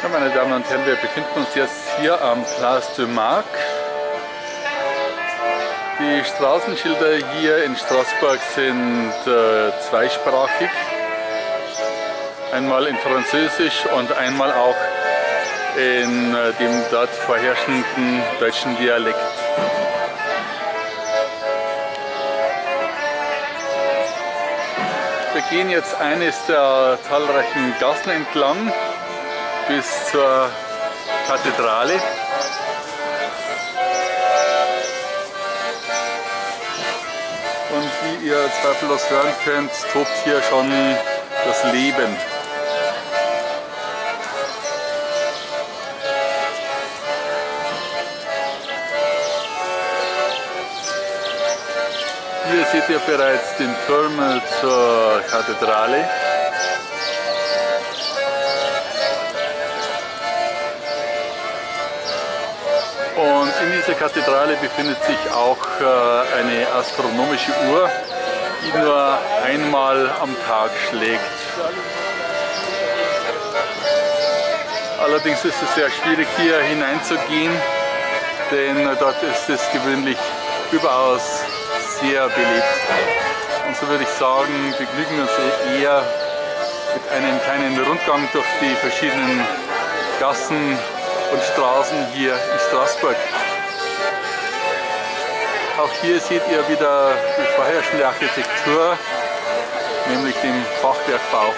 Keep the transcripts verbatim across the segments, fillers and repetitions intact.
Ja, meine Damen und Herren, wir befinden uns jetzt hier am Place de Marc. Die Straßenschilder hier in Straßburg sind äh, zweisprachig. Einmal in Französisch und einmal auch in äh, dem dort vorherrschenden deutschen Dialekt. Wir gehen jetzt eines der zahlreichen Gassen entlang bis zur Kathedrale. Und wie ihr zweifellos hören könnt, tobt hier schon das Leben. Hier seht ihr bereits den Turm zur Kathedrale. Und in dieser Kathedrale befindet sich auch äh, eine astronomische Uhr, die nur einmal am Tag schlägt. Allerdings ist es sehr schwierig hier hineinzugehen, denn dort ist es gewöhnlich überaus sehr belebt. Und so würde ich sagen, begnügen wir uns eher mit einem kleinen Rundgang durch die verschiedenen Gassen und Straßen hier in Straßburg. Auch hier seht ihr wieder die vorherrschende Architektur, nämlich den Fachwerkbau.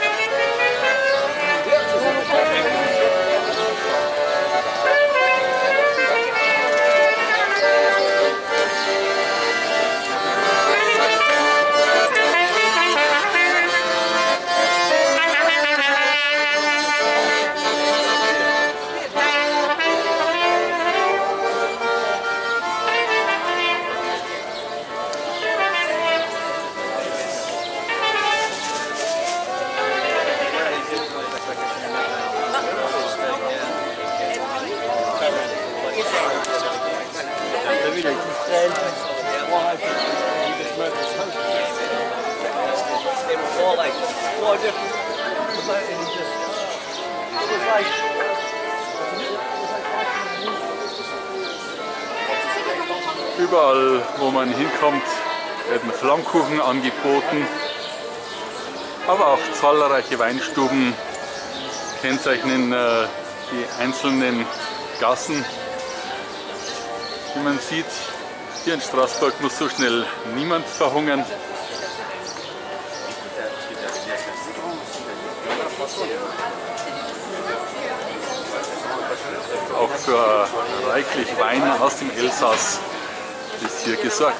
Überall, wo man hinkommt, werden Flammkuchen angeboten, aber auch zahlreiche Weinstuben kennzeichnen äh, die einzelnen Gassen. Wie man sieht, hier in Straßburg muss so schnell niemand verhungern. Auch für reichlich Wein aus dem Elsass ist hier gesorgt.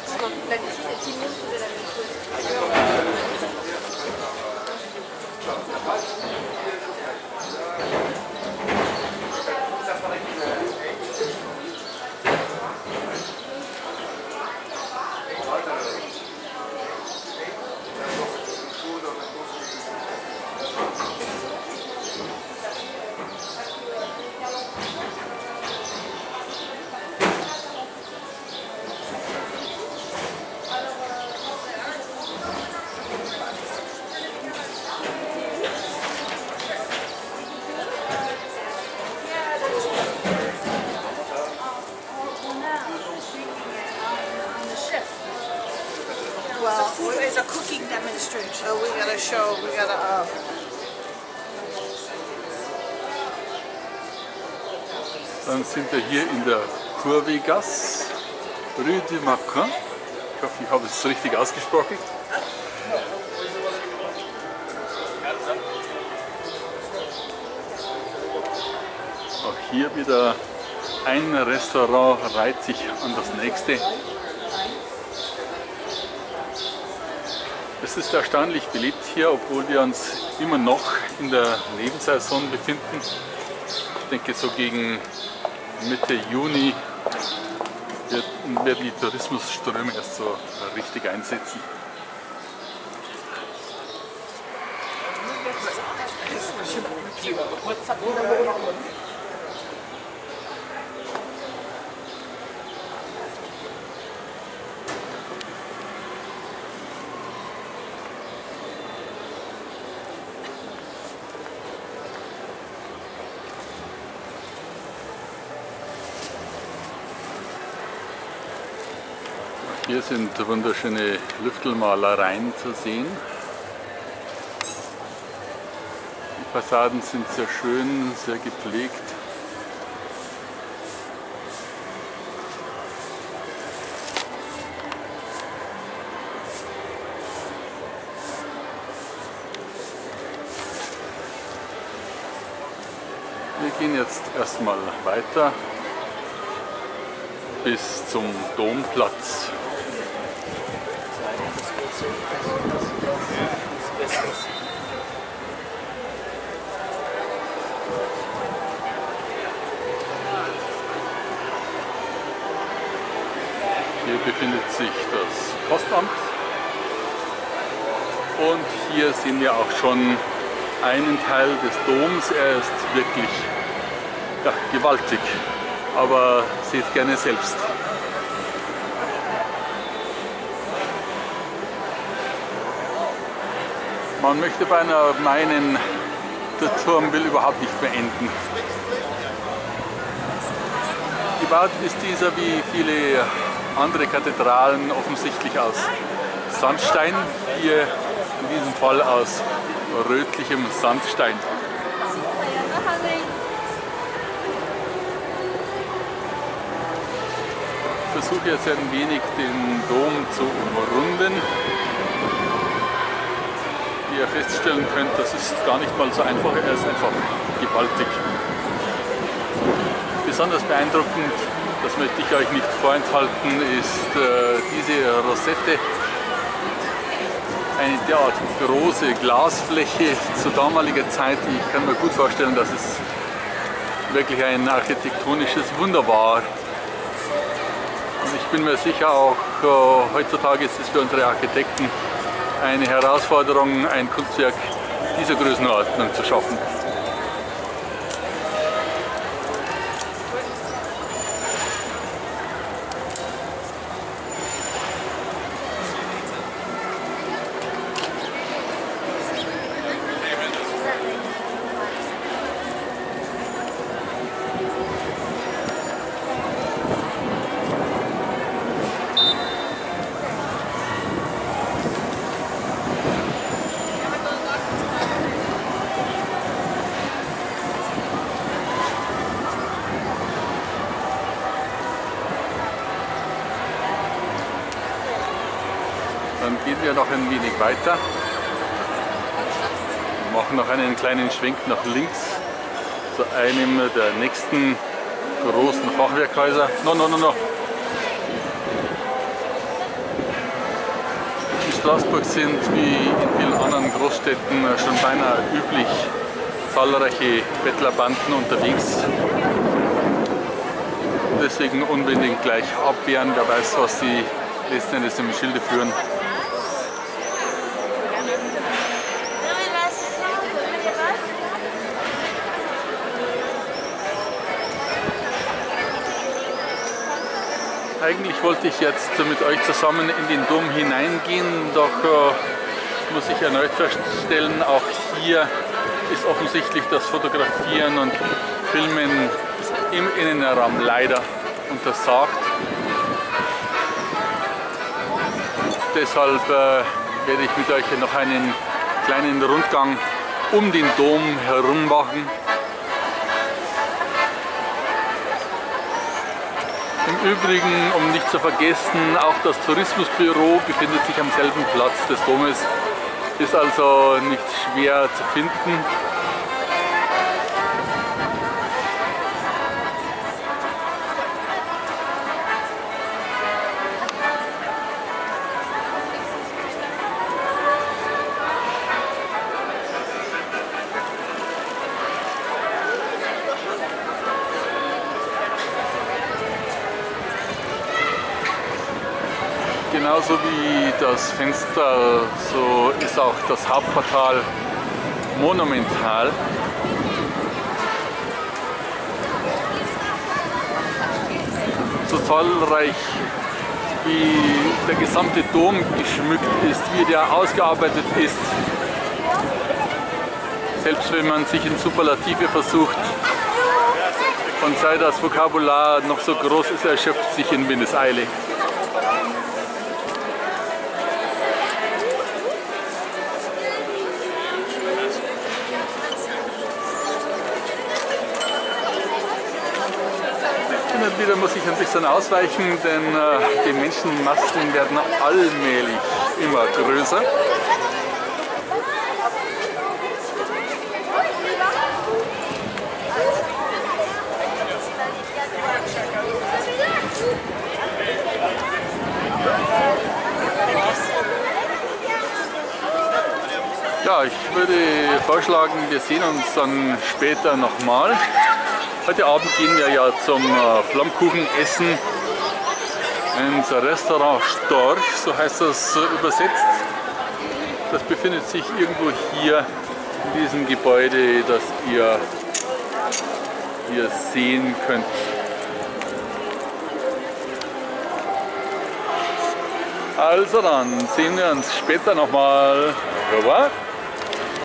Well, it's a cooking demonstration. Oh, we gotta show, we gotta, uh... Dann sind wir hier in der Kurvegasse, Rue du Macun. Ich hoffe, ich habe es richtig ausgesprochen. Auch hier wieder ein Restaurant reiht sich an das nächste. Es ist erstaunlich belebt hier, obwohl wir uns immer noch in der Nebensaison befinden. Ich denke, so gegen Mitte Juni werden die Tourismusströme erst so richtig einsetzen. Hier sind wunderschöne Lüftelmalereien zu sehen. Die Fassaden sind sehr schön, sehr gepflegt. Wir gehen jetzt erstmal weiter bis zum Domplatz. Hier befindet sich das Postamt und hier sehen wir auch schon einen Teil des Doms. Er ist wirklich ja, gewaltig, aber seht gerne selbst. Man möchte beinahe meinen, der Turm will überhaupt nicht mehr enden. Gebaut ist dieser wie viele andere Kathedralen offensichtlich aus Sandstein, hier in diesem Fall aus rötlichem Sandstein. Ich versuche jetzt ein wenig den Dom zu umrunden. Wie ihr feststellen könnt, das ist gar nicht mal so einfach, er ist einfach gewaltig. Besonders beeindruckend, das möchte ich euch nicht vorenthalten, ist äh, diese Rosette. Eine derart große Glasfläche zu damaliger Zeit. Ich kann mir gut vorstellen, dass es wirklich ein architektonisches Wunder war. Und ich bin mir sicher, auch äh, heutzutage ist es für unsere Architekten eine Herausforderung, ein Kunstwerk dieser Größenordnung zu schaffen. Dann gehen wir noch ein wenig weiter, machen noch einen kleinen Schwenk nach links zu einem der nächsten großen Fachwerkhäuser. No, no, no, no. In Straßburg sind wie in vielen anderen Großstädten schon beinahe üblich zahlreiche Bettlerbanden unterwegs. Deswegen unbedingt gleich abwehren, wer weiß, was sie letzten Endes im Schilde führen. Eigentlich wollte ich jetzt mit euch zusammen in den Dom hineingehen, doch äh, muss ich erneut feststellen, auch hier ist offensichtlich das Fotografieren und Filmen im Innenraum leider untersagt. Deshalb äh, werde ich mit euch noch einen kleinen Rundgang um den Dom herum machen. Im Übrigen, um nicht zu vergessen, auch das Tourismusbüro befindet sich am selben Platz des Domes, ist also nicht schwer zu finden. Genauso wie das Fenster, so ist auch das Hauptportal monumental. So zahlreich wie der gesamte Dom geschmückt ist, wie der ausgearbeitet ist. Selbst wenn man sich in Superlative versucht und sei das Vokabular noch so groß ist, erschöpft sich in Windeseile. und wieder muss ich ein bisschen ausweichen, denn äh, die Menschenmassen werden allmählich immer größer. Ja, ich würde vorschlagen, wir sehen uns dann später nochmal. Heute Abend gehen wir ja zum äh, Flammkuchen essen ins Restaurant Storch, so heißt das äh, übersetzt. Das befindet sich irgendwo hier in diesem Gebäude, das ihr hier sehen könnt. Also dann sehen wir uns später nochmal. Au revoir.